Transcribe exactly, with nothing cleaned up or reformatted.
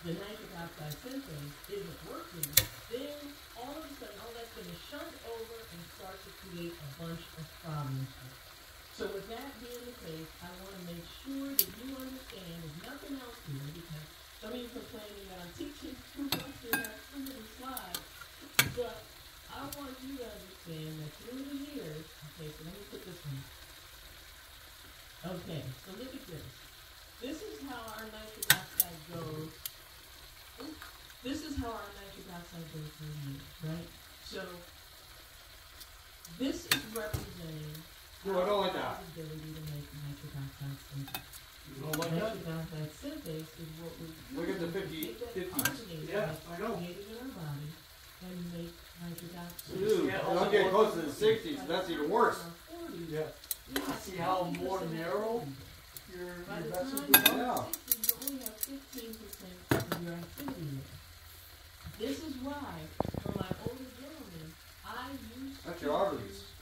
the nitric oxide synthase isn't working, then all of a sudden all that's going to shunt over and start to create a bunch of problems. So with that being the case, I want to make sure that you understand there's nothing else here, because some of you complaining that I'm teaching too much and have too many slides, but I want you to understand that through the years, okay, so let me put this one. Okay, so look at this. This is how our nitric oxide goes. This is how our nitric oxide goes through the years, right? So this is representing no, I don't like that. our ability to make nitric oxide synthase. You don't like nitric that? oxide synthase is what we Look at the fifty, fifties. Yeah, I know. Created in our body and make nitric oxide. Dude, Yeah, I'll get close to the sixties. That's even worse. Yeah. See how more narrow your, By your the vessels time become? you're Yeah. sixty, you only have fifteen percent of your activity there. This is why, for my older gentlemen, I used That's to your arteries.